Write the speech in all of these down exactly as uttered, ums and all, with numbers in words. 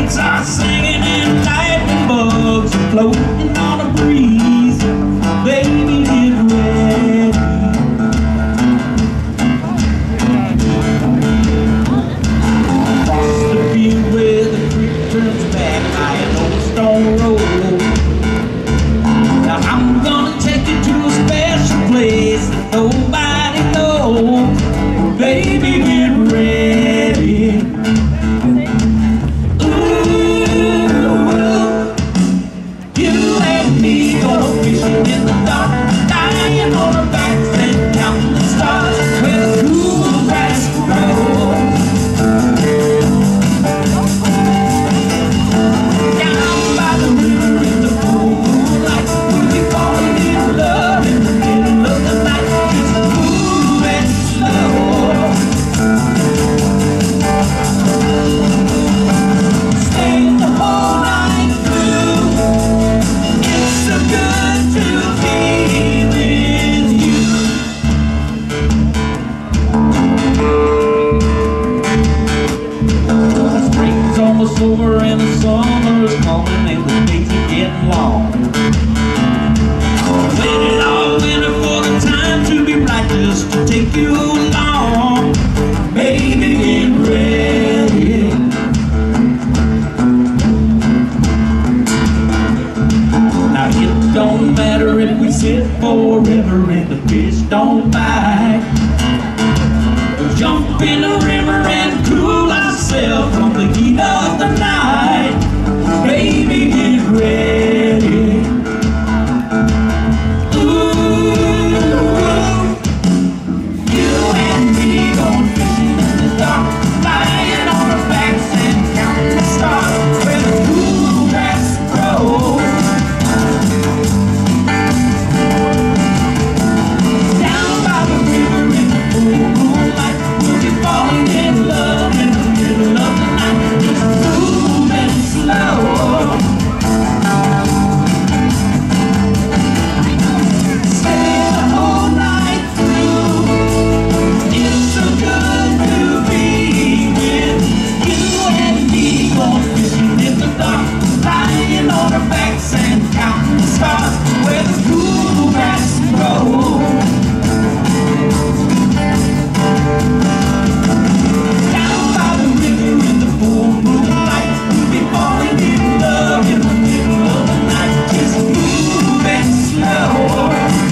crickets are singing and lightning bugs are floating on a breeze. Baby, get ready. Across the field where the creek turns back by an old stone road. Now I'm gonna take you to a special place that nobody knows. Baby, get ready. Ooh, you and me go fishing in the dark, lying on our backs and counting the stars where the cool grass grows. Down by the river in the full moonlight, we'll be falling in love in the middle of the night. It's cool and slow. Stay the whole night through. It's so good to be with you. The spring's almost over and the summer's coming and the days are getting long. Waited all winter for the time to be right, just to take you along. Baby, get ready. Now it don't matter if we sit forever and the fish don't bite. We'll jump in the river and cool ourselves from the heat of the night. Baby, get ready. Ooh, you and me going fishing in the dark, lying on our backs and counting the stars where the cool grass grows. Down by the river in the full moonlight, we'll be falling in love in the middle of the night. Just cool and slow. Stay the whole night through. It's so good to be with you and me, going fishing in the dark, lying on our backs and counting the stars where the cool grass grows. Down by the river in the full moonlight, we'll be falling in love in the middle of the night. Just move and slow.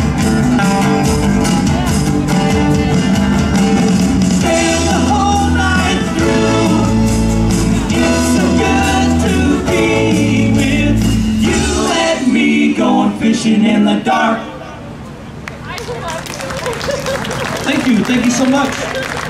Stay the whole night through. It's so good to be with you and me, going fishing in the dark. Thank you, thank you so much.